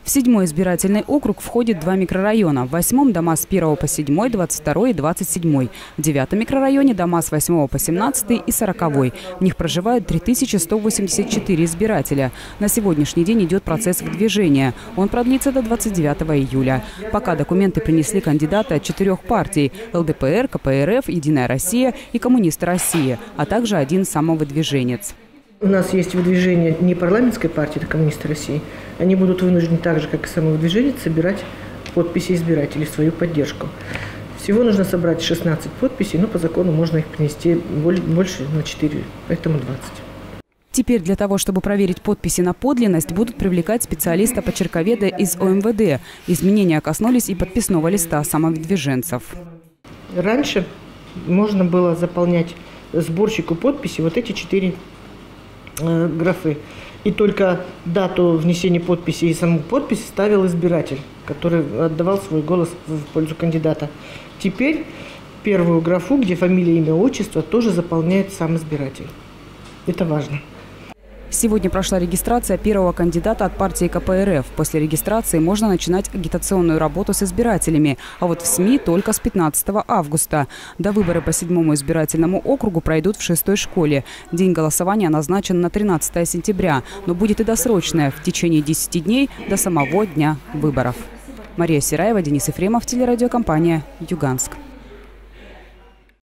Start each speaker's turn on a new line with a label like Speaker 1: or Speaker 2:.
Speaker 1: В 7-й избирательный округ входит 2 микрорайона. В 8-м – дома с 1 по 7, 22 и 27. В 9-м микрорайоне – дома с 8 по 17 и 40. В них проживают 3184 избирателя. На сегодняшний день идет процесс выдвижения. Он продлится до 29 июля. Пока документы принесли кандидаты от 4 партий – ЛДПР, КПРФ, Единая Россия и Коммунисты России, а также один самовыдвиженец.
Speaker 2: У нас есть выдвижение не парламентской партии, это Коммунисты России. Они будут вынуждены так же, как и самовыдвиженец, собирать подписи избирателей в свою поддержку. Всего нужно собрать 16 подписей, но по закону можно их принести больше на 4, поэтому 20.
Speaker 1: Теперь для того, чтобы проверить подписи на подлинность, будут привлекать специалиста-почерковеда из ОМВД. Изменения коснулись и подписного листа самовыдвиженцев.
Speaker 2: Раньше можно было заполнять сборщику подписи вот эти 4 графы. И только дату внесения подписи и саму подпись ставил избиратель, который отдавал свой голос в пользу кандидата. Теперь первую графу, где фамилия, имя, отчество, тоже заполняет сам избиратель. Это важно.
Speaker 1: Сегодня прошла регистрация первого кандидата от партии КПРФ. После регистрации можно начинать агитационную работу с избирателями. А вот в СМИ только с 15 августа. До выборы по 7-му избирательному округу пройдут в 6-й школе. День голосования назначен на 13 сентября. Но будет и досрочное в течение 10 дней до самого дня выборов. Мария Сираева, Денис Ефремов, телерадиокомпания «Юганск».